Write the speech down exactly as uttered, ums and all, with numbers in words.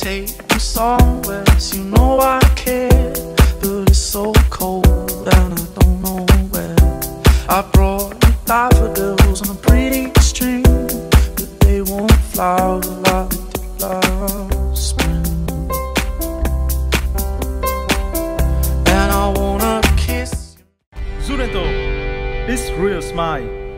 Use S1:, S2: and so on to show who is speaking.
S1: take you somewhere, so you know I care. But it's so cold and I don't know where. I brought you daffodils on a pretty string, but they won't flower like they did last spring. And I wanna kiss
S2: Zurento, his real smile.